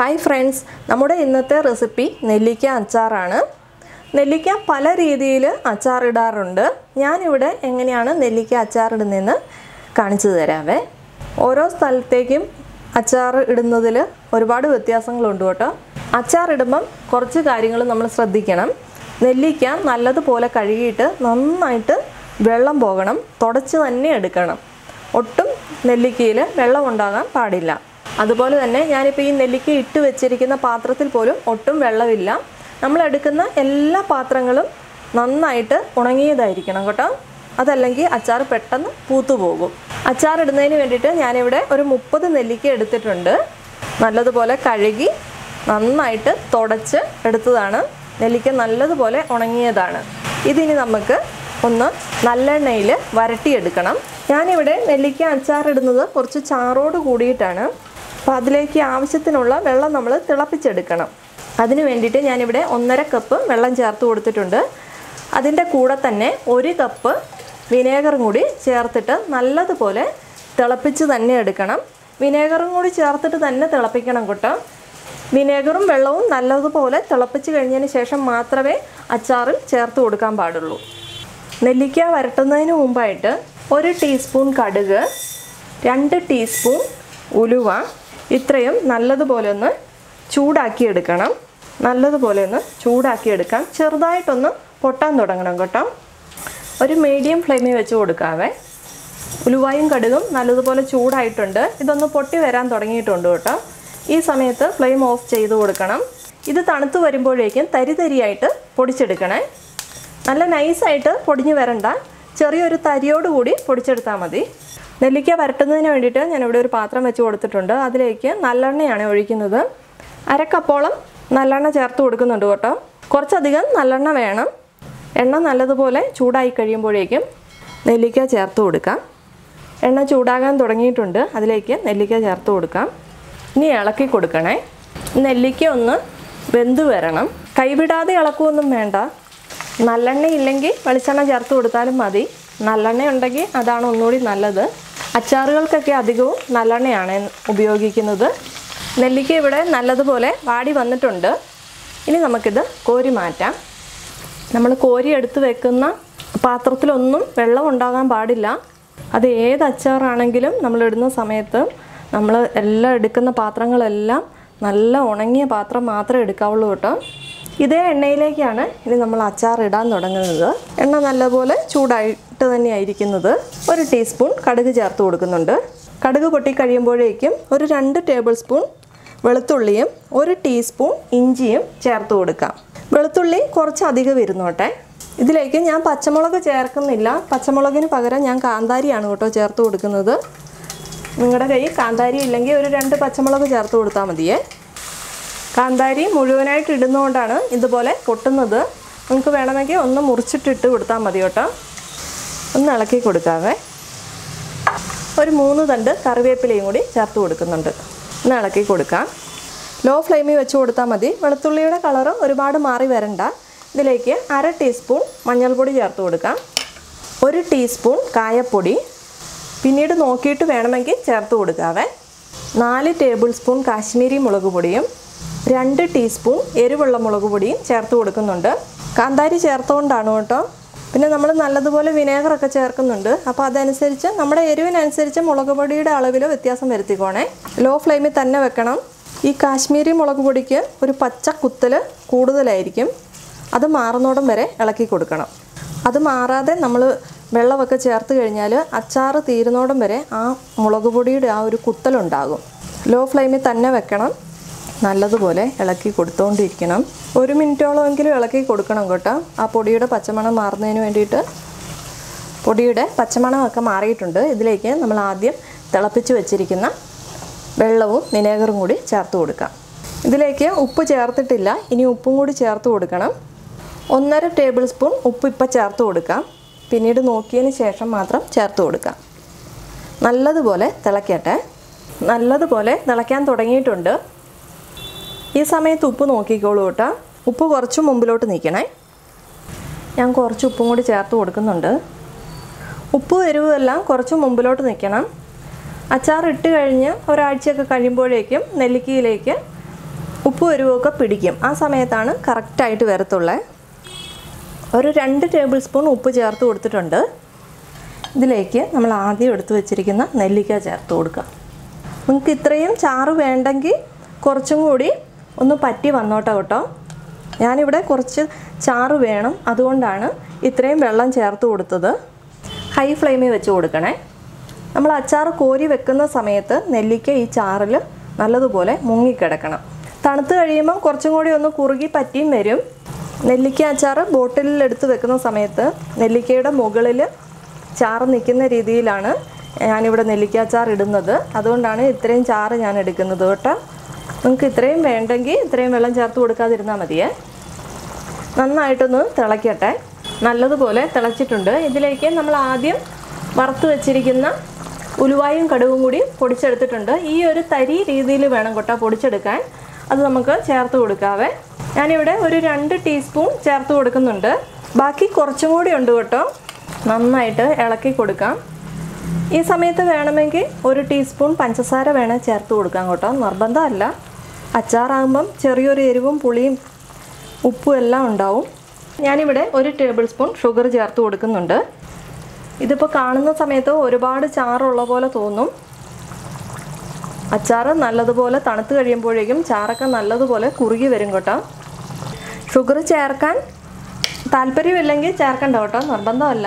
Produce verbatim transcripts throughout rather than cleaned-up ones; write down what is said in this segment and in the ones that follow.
Hi friends, നമ്മുടെ ഇന്നത്തെ recipe നെല്ലിക്ക അച്ചാറാണ്. നെല്ലിക്ക പല രീതിയിൽ അച്ചാറിടാറുണ്ട്. ഞാനിവിടെ എങ്ങനെയാണ് നെല്ലിക്ക അച്ചാറിടുന്നതെന്ന് കാണിച്ചു തരാവേ. ഓരോ സ്ഥലത്തേക്കും അച്ചാർ ഇടുന്നതിൽ ഒരുപാട് വ്യത്യാസങ്ങളുണ്ട് കേട്ടോ. അച്ചാറിടുമ്പം കുറച്ച് കാര്യങ്ങൾ നമ്മൾ ശ്രദ്ധിക്കണം. നെല്ലിക്ക നല്ലതുപോലെ കഴുകിയിട്ട് നന്നായിട്ട് വെള്ളം പോകണം, തുടച്ച് തന്നെ എടുക്കണം. ഒട്ടും നെല്ലിക്കയിൽ വെള്ളം ഉണ്ടാകാൻ പാടില്ല. അതുപോലെ തന്നെ ഞാനിപ്പോൾ ഈ നെല്ലിക്ക ഇട്ട് വെച്ചിരിക്കുന്ന പാത്രത്തിൽ പോലും ഒട്ടും വെള്ളമില്ല. നമ്മൾ എടുക്കുന്ന എല്ലാ പാത്രങ്ങളും നന്നായിട്ട് ഉണങ്ങിയതായിരിക്കണം കേട്ടോ. അതല്ലെങ്കിൽ അച്ചാർ പെട്ടെന്ന് പൂത്തു പോകും. അച്ചാർ ഇടുന്നതിന് വേണ്ടിയിട്ട് ഞാനിവിടെ ഒരു മുപ്പത് നെല്ലിക്ക എടുത്തിട്ടുണ്ട്. നല്ലതുപോലെ കഴുകി നന്നായിട്ട് തുടച്ച് എടുത്തതാണ്. നെല്ലിക്ക നല്ലതുപോലെ ഉണങ്ങിയതാണ്. ഇതിനി നമുക്ക് ഒന്ന് നല്ലെണ്ണയിൽ വരട്ടിയെടുക്കണം. ഞാനിവിടെ നെല്ലിക്ക അച്ചാർ ഇടുന്നത് കുറച്ച് ചാറോട് കൂടിയിട്ടാണ്. അപ്പോൾ അതിലേക്ക് ആവശ്യത്തിനുള്ള വെള്ളം നമ്മൾ തിളപ്പിച്ചെടുക്കണം. അതിന് വേണ്ടിയിട്ട് ഞാനിവിടെ ഒന്നര കപ്പ് വെള്ളം ചേർത്ത് കൊടുത്തിട്ടുണ്ട്. അതിൻ്റെ കൂടെ തന്നെ ഒരു കപ്പ് വിനേഗറും കൂടി ചേർത്തിട്ട് നല്ലതുപോലെ തിളപ്പിച്ച് തന്നെ എടുക്കണം. വിനേഗറും കൂടി ചേർത്തിട്ട് തന്നെ തിളപ്പിക്കണം കേട്ടോ. വിനേഗറും വെള്ളവും നല്ലതുപോലെ തിളപ്പിച്ച് കഴിഞ്ഞതിന് ശേഷം മാത്രമേ അച്ചാറിൽ ചേർത്ത് കൊടുക്കാൻ പാടുള്ളൂ. നെല്ലിക്ക വരട്ടുന്നതിന് മുമ്പായിട്ട് ഒരു ടീസ്പൂൺ കടുക്, രണ്ട് ടീസ്പൂൺ ഉലുവ, ഇത്രയും നല്ലതുപോലെ ഒന്ന് ചൂടാക്കിയെടുക്കണം. നല്ലതുപോലെ ഒന്ന് ചൂടാക്കിയെടുക്കാം. ചെറുതായിട്ടൊന്ന് പൊട്ടാൻ തുടങ്ങണം കേട്ടോ. ഒരു മീഡിയം ഫ്ലെയിമിൽ വെച്ച് കൊടുക്കാവേ. ഉലുവായും കടുകും നല്ലതുപോലെ ചൂടായിട്ടുണ്ട്. ഇതൊന്ന് പൊട്ടി വരാൻ തുടങ്ങിയിട്ടുണ്ട് കേട്ടോ. ഈ സമയത്ത് ഫ്ലെയിം ഓഫ് ചെയ്ത് കൊടുക്കണം. ഇത് തണുത്ത് വരുമ്പോഴേക്കും തരി തരിയായിട്ട് പൊടിച്ചെടുക്കണേ. നല്ല നൈസായിട്ട് പൊടിഞ്ഞ് വരണ്ട, ചെറിയൊരു തരിയോടുകൂടി പൊടിച്ചെടുത്താൽ മതി. നെല്ലിക്ക വരട്ടുന്നതിന് വേണ്ടിയിട്ട് ഞാനിവിടെ ഒരു പാത്രം വെച്ച് കൊടുത്തിട്ടുണ്ട്. അതിലേക്ക് നല്ലെണ്ണയാണ് ഒഴിക്കുന്നത്. അരക്കപ്പോളം നല്ലെണ്ണ ചേർത്ത് കൊടുക്കുന്നുണ്ട് കേട്ടോ. കുറച്ചധികം നല്ലെണ്ണ വേണം. എണ്ണ നല്ലതുപോലെ ചൂടായി കഴിയുമ്പോഴേക്കും നെല്ലിക്ക ചേർത്ത് കൊടുക്കാം. എണ്ണ ചൂടാകാൻ തുടങ്ങിയിട്ടുണ്ട്. അതിലേക്ക് നെല്ലിക്ക ചേർത്ത് കൊടുക്കാം. ഇനി ഇളക്കി കൊടുക്കണേ. നെല്ലിക്ക ഒന്ന് വെന്ത് വരണം. കൈവിടാതെ ഇളക്കുമൊന്നും വേണ്ട. നല്ലെണ്ണ ഇല്ലെങ്കിൽ വെളിച്ചെണ്ണ ചേർത്ത് കൊടുത്താലും മതി. നല്ലെണ്ണ ഉണ്ടെങ്കിൽ അതാണ് ഒന്നുകൂടി നല്ലത്. അച്ചാറുകൾക്കൊക്കെ അധികവും നല്ലെണ്ണയാണ് ഉപയോഗിക്കുന്നത്. നെല്ലിക്ക ഇവിടെ നല്ലതുപോലെ വാടി വന്നിട്ടുണ്ട്. ഇനി നമുക്കിത് കോരി മാറ്റാം. നമ്മൾ കോരി എടുത്ത് വെക്കുന്ന പാത്രത്തിലൊന്നും വെള്ളം ഉണ്ടാകാൻ പാടില്ല. അത് ഏത് അച്ചാറാണെങ്കിലും നമ്മളിടുന്ന സമയത്ത് നമ്മൾ എല്ലാം എടുക്കുന്ന പാത്രങ്ങളെല്ലാം നല്ല ഉണങ്ങിയ പാത്രം മാത്രമേ എടുക്കാവുള്ളൂ കേട്ടോ. ഇതേ എണ്ണയിലേക്കാണ് ഇനി നമ്മൾ അച്ചാർ ഇടാൻ തുടങ്ങുന്നത്. എണ്ണ നല്ലപോലെ ചൂടായിട്ട് തന്നെയായിരിക്കുന്നത്. ഒരു ടീസ്പൂൺ കടുക് ചേർത്ത് കൊടുക്കുന്നുണ്ട്. കടുക് പൊട്ടി കഴിയുമ്പോഴേക്കും ഒരു രണ്ട് ടേബിൾ സ്പൂൺ വെളുത്തുള്ളിയും ഒരു ടീസ്പൂൺ ഇഞ്ചിയും ചേർത്ത് കൊടുക്കാം. വെളുത്തുള്ളി കുറച്ച് അധികം ഇരുന്നോട്ടെ. ഇതിലേക്ക് ഞാൻ പച്ചമുളക് ചേർക്കുന്നില്ല. പച്ചമുളകിന് പകരം ഞാൻ കാന്താരിയാണ് കേട്ടോ ചേർത്ത് കൊടുക്കുന്നത്. നിങ്ങളുടെ കയ്യിൽ കാന്താരി ഇല്ലെങ്കിൽ ഒരു രണ്ട് പച്ചമുളക് ചേർത്ത് കൊടുത്താൽ മതിയേ. കാന്താരി മുഴുവനായിട്ട് ഇടുന്നതുകൊണ്ടാണ് ഇതുപോലെ പൊട്ടുന്നത്. നമുക്ക് വേണമെങ്കിൽ ഒന്ന് മുറിച്ചിട്ടിട്ട് കൊടുത്താൽ മതി കേട്ടോ. ഒന്ന് ഇളക്കി കൊടുക്കാവേ. ഒരു മൂന്ന് തണ്ട് കറിവേപ്പിലയും കൂടി ചേർത്ത് കൊടുക്കുന്നുണ്ട്. ഒന്ന് ഇളക്കി കൊടുക്കാം. ലോ ഫ്ലെയിമിൽ വെച്ച് കൊടുത്താൽ മതി. വെളുത്തുള്ളിയുടെ കളറ് ഒരുപാട് മാറി വരണ്ട. ഇതിലേക്ക് അര ടീസ്പൂൺ മഞ്ഞൾപ്പൊടി ചേർത്ത് കൊടുക്കാം. ഒരു ടീസ്പൂൺ കായപ്പൊടി, പിന്നീട് നോക്കിയിട്ട് വേണമെങ്കിൽ ചേർത്ത് കൊടുക്കാവേ. നാല് ടേബിൾ സ്പൂൺ കാശ്മീരി മുളക് പൊടിയും രണ്ട് ടീസ്പൂൺ എരിവുള്ള മുളക് പൊടിയും ചേർത്ത് കൊടുക്കുന്നുണ്ട്. കാന്താരി ചേർത്തുകൊണ്ടാണ് കേട്ടോ. പിന്നെ നമ്മൾ നല്ലതുപോലെ വിനേഗറൊക്കെ ചേർക്കുന്നുണ്ട്. അപ്പോൾ അതനുസരിച്ച് നമ്മുടെ എരിവിനനുസരിച്ച് മുളക് പൊടിയുടെ അളവിൽ വ്യത്യാസം വരുത്തിക്കോണേ. ലോ ഫ്ലെയിമിൽ തന്നെ വെക്കണം. ഈ കാശ്മീരി മുളക് പൊടിക്ക് ഒരു പച്ച കുത്തൽ കൂടുതലായിരിക്കും. അത് മാറുന്നോടം വരെ ഇളക്കി കൊടുക്കണം. അത് മാറാതെ നമ്മൾ വെള്ളമൊക്കെ ചേർത്ത് കഴിഞ്ഞാൽ അച്ചാർ തീരുന്നോടം വരെ ആ മുളക് പൊടിയുടെ ആ ഒരു കുത്തലുണ്ടാകും. ലോ ഫ്ലെയിമിൽ തന്നെ വെക്കണം. നല്ലതുപോലെ ഇളക്കി കൊടുത്തുകൊണ്ടിരിക്കണം. ഒരു മിനിറ്റോളമെങ്കിലും ഇളക്കി കൊടുക്കണം കേട്ടോ. ആ പൊടിയുടെ പച്ചമണം മാറുന്നതിന് വേണ്ടിയിട്ട്. പൊടിയുടെ പച്ചമണമൊക്കെ മാറിയിട്ടുണ്ട്. ഇതിലേക്ക് നമ്മൾ ആദ്യം തിളപ്പിച്ച് വെച്ചിരിക്കുന്ന വെള്ളവും വിനേഗറും കൂടി ചേർത്ത് കൊടുക്കാം. ഇതിലേക്ക് ഉപ്പ് ചേർത്തിട്ടില്ല. ഇനി ഉപ്പും കൂടി ചേർത്ത് കൊടുക്കണം. ഒന്നര ടേബിൾ സ്പൂൺ ഉപ്പ് ഇപ്പം ചേർത്ത് കൊടുക്കാം. പിന്നീട് നോക്കിയതിന് ശേഷം മാത്രം ചേർത്ത് കൊടുക്കാം. നല്ലതുപോലെ തിളയ്ക്കട്ടെ. നല്ലതുപോലെ തിളയ്ക്കാൻ തുടങ്ങിയിട്ടുണ്ട്. ഈ സമയത്ത് ഉപ്പ് നോക്കിക്കോളൂ കേട്ടോ. ഉപ്പ് കുറച്ച് മുമ്പിലോട്ട് നിൽക്കണേ. ഞാൻ കുറച്ച് ഉപ്പും കൂടി ചേർത്ത് കൊടുക്കുന്നുണ്ട്. ഉപ്പ് എരിവെല്ലാം കുറച്ച് മുമ്പിലോട്ട് നിൽക്കണം. അച്ചാർ ഇട്ട് കഴിഞ്ഞ് ഒരാഴ്ചയൊക്കെ കഴിയുമ്പോഴേക്കും നെല്ലിക്കയിലേക്ക് ഉപ്പ് എരിവൊക്കെ പിടിക്കും. ആ സമയത്താണ് കറക്റ്റായിട്ട് വരത്തുള്ളത്. ഒരു രണ്ട് ടേബിൾ സ്പൂൺ ഉപ്പ് ചേർത്ത് കൊടുത്തിട്ടുണ്ട്. ഇതിലേക്ക് നമ്മൾ ആദ്യം എടുത്ത് വെച്ചിരിക്കുന്ന നെല്ലിക്ക ചേർത്ത് കൊടുക്കുക. നിങ്ങൾക്ക് ഇത്രയും ചാറ് വേണ്ടെങ്കിൽ കുറച്ചും കൂടി ഒന്ന് പറ്റി വന്നോട്ടെ കേട്ടോ. ഞാനിവിടെ കുറച്ച് ചാറ് വേണം, അതുകൊണ്ടാണ് ഇത്രയും വെള്ളം ചേർത്ത് കൊടുത്തത്. ഹൈ ഫ്ലെയിമിൽ വെച്ച് കൊടുക്കണേ. നമ്മൾ അച്ചാർ കോരി വെക്കുന്ന സമയത്ത് നെല്ലിക്ക ഈ ചാറിൽ നല്ലതുപോലെ മുങ്ങിക്കിടക്കണം. തണുത്ത് കഴിയുമ്പം കുറച്ചും കൂടി ഒന്ന് കുറുകി പറ്റിയും വരും. നെല്ലിക്ക അച്ചാർ ബോട്ടിലിൽ എടുത്ത് വെക്കുന്ന സമയത്ത് നെല്ലിക്കയുടെ മുകളിൽ ചാറ് നിൽക്കുന്ന രീതിയിലാണ് ഞാനിവിടെ നെല്ലിക്ക അച്ചാർ ഇടുന്നത്. അതുകൊണ്ടാണ് ഇത്രയും ചാറ് ഞാൻ എടുക്കുന്നത് കേട്ടോ. നിങ്ങൾക്ക് ഇത്രയും വേണ്ടെങ്കിൽ ഇത്രയും വെള്ളം ചേർത്ത് കൊടുക്കാതിരുന്നാൽ മതിയേ. നന്നായിട്ടൊന്ന് തിളയ്ക്കട്ടെ. നല്ലതുപോലെ തിളച്ചിട്ടുണ്ട്. ഇതിലേക്ക് നമ്മൾ ആദ്യം വറുത്ത് വെച്ചിരിക്കുന്ന ഉലുവായും കടുകും കൂടി പൊടിച്ചെടുത്തിട്ടുണ്ട്. ഈ ഒരു തരി രീതിയിൽ വേണം കേട്ടോ പൊടിച്ചെടുക്കാൻ. അത് നമുക്ക് ചേർത്ത് കൊടുക്കാവേ. ഞാനിവിടെ ഒരു രണ്ട് ടീസ്പൂൺ ചേർത്ത് കൊടുക്കുന്നുണ്ട്. ബാക്കി കുറച്ചും കൂടി ഉണ്ട് കേട്ടോ. നന്നായിട്ട് ഇളക്കി കൊടുക്കാം. ഈ സമയത്ത് വേണമെങ്കിൽ ഒരു ടീസ്പൂൺ പഞ്ചസാര വേണേൽ ചേർത്ത് കൊടുക്കാം കേട്ടോ. നിർബന്ധമല്ല. അച്ചാറാകുമ്പം ചെറിയൊരു എരിവും പുളിയും ഉപ്പും എല്ലാം ഉണ്ടാവും. ഞാനിവിടെ ഒരു ടേബിൾ സ്പൂൺ ഷുഗർ ചേർത്ത് കൊടുക്കുന്നുണ്ട്. ഇതിപ്പോൾ കാണുന്ന സമയത്ത് ഒരുപാട് ചാറുള്ള പോലെ തോന്നും. അച്ചാർ നല്ലതുപോലെ തണുത്ത് കഴിയുമ്പോഴേക്കും ചാറൊക്കെ നല്ലതുപോലെ കുറുകി വരും കേട്ടോ. ഷുഗർ ചേർക്കാൻ താല്പര്യമില്ലെങ്കിൽ ചേർക്കണ്ട കേട്ടോ, നിർബന്ധമല്ല.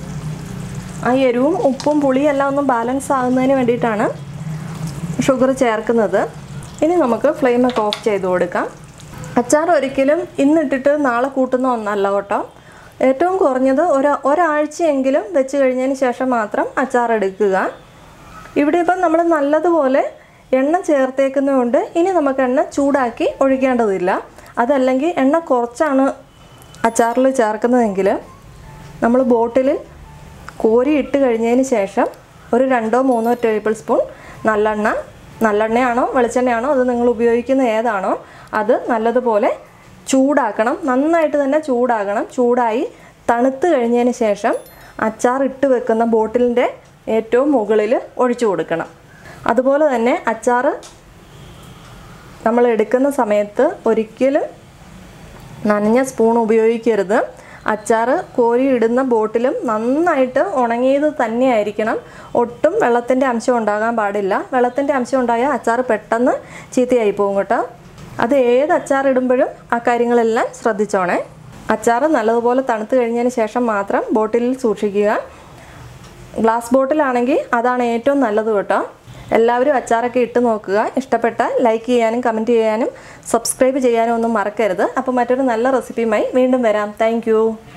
ആ എരിവും ഉപ്പും പുളിയും എല്ലാം ഒന്ന് ബാലൻസ് ആകുന്നതിന് വേണ്ടിയിട്ടാണ് ഷുഗർ ചേർക്കുന്നത്. ഇനി നമുക്ക് ഫ്ലെയിമൊക്കെ ഓഫ് ചെയ്ത് കൊടുക്കാം. അച്ചാർ ഒരിക്കലും ഇന്നിട്ടിട്ട് നാളെ കൂട്ടുന്ന ഒന്നല്ല കേട്ടോ. ഏറ്റവും കുറഞ്ഞത് ഒരു ഒരാഴ്ചയെങ്കിലും വെച്ച് കഴിഞ്ഞതിന് ശേഷം മാത്രം അച്ചാർ എടുക്കുക. ഇവിടെ ഇപ്പം നമ്മൾ നല്ലതുപോലെ എണ്ണ ചേർത്തേക്കുന്നതുകൊണ്ട് ഇനി നമുക്ക് എണ്ണ ചൂടാക്കി ഒഴിക്കേണ്ടതില്ല. അതല്ലെങ്കിൽ എണ്ണ കുറച്ചാണ് അച്ചാറിൽ ചേർക്കുന്നതെങ്കിൽ നമ്മൾ ബോട്ടിലിൽ കോരി ഇട്ട് കഴിഞ്ഞതിന് ശേഷം ഒരു രണ്ടോ മൂന്നോ ടേബിൾ സ്പൂൺ നല്ലെണ്ണ, നല്ലെണ്ണയാണോ വെളിച്ചെണ്ണയാണോ അത് നിങ്ങൾ ഉപയോഗിക്കുന്ന ഏതാണോ അത് നല്ലതുപോലെ ചൂടാക്കണം. നന്നായിട്ട് തന്നെ ചൂടാകണം. ചൂടായി തണുത്ത് കഴിഞ്ഞതിന് ശേഷം അച്ചാർ ഇട്ട് വെക്കുന്ന ബോട്ടിലിൻ്റെ ഏറ്റവും മുകളിൽ ഒഴിച്ചു കൊടുക്കണം. അതുപോലെ തന്നെ അച്ചാർ നമ്മൾ എടുക്കുന്ന സമയത്ത് ഒരിക്കലും നനഞ്ഞ സ്പൂൺ ഉപയോഗിക്കരുത്. അച്ചാർ കോരി ഇടുന്ന ബോട്ടിലും നന്നായിട്ട് ഉണങ്ങിയത് തന്നെയായിരിക്കണം. ഒട്ടും വെള്ളത്തിൻ്റെ അംശം ഉണ്ടാകാൻ പാടില്ല. വെള്ളത്തിൻ്റെ അംശം ഉണ്ടായാൽ അച്ചാർ പെട്ടെന്ന് ചീത്തയായി പോകും കേട്ടോ. അത് ഏത് അച്ചാർ ഇടുമ്പോഴും ആ കാര്യങ്ങളെല്ലാം ശ്രദ്ധിച്ചോണേ. അച്ചാർ നല്ലതുപോലെ തണുത്ത് കഴിഞ്ഞതിന് ശേഷം മാത്രം ബോട്ടിലിൽ സൂക്ഷിക്കുക. ഗ്ലാസ് ബോട്ടിലാണെങ്കിൽ അതാണ് ഏറ്റവും നല്ലത് കേട്ടോ. എല്ലാവരും അച്ചാറൊക്കെ ഇട്ട് നോക്കുക. ഇഷ്ടപ്പെട്ടാൽ ലൈക്ക് ചെയ്യാനും കമൻറ്റ് ചെയ്യാനും സബ്സ്ക്രൈബ് ചെയ്യാനും ഒന്നും മറക്കരുത്. അപ്പോൾ മറ്റൊരു നല്ല റെസിപ്പിയുമായി വീണ്ടും വരാം. താങ്ക്